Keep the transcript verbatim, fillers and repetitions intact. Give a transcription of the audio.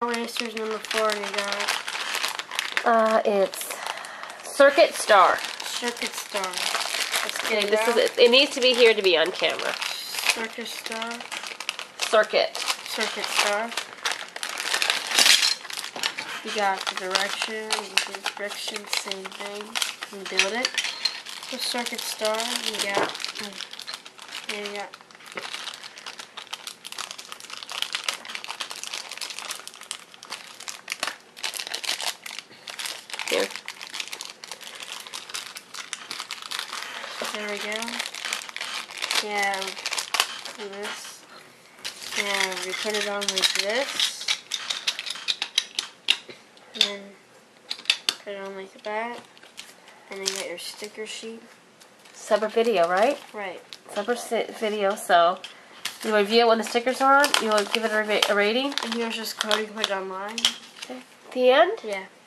Racers number four, you got. Uh, it's Circuit Star. Circuit Star. Let's get Okay, it this out. is it. It needs to be here to be on camera. Circuit Star. Circuit. Circuit Star. You got the direction, the direction, same thing. You build it. The Circuit Star, you got. There you got. Here. There we go. Yeah, do this. And we put it on like this. And then put it on like that. And then you get your sticker sheet. Separate video, right? Right. Separate si video, so you review it when the stickers are on. You will give it a, a rating. And here's just code you can put it online. Okay. The end? Yeah.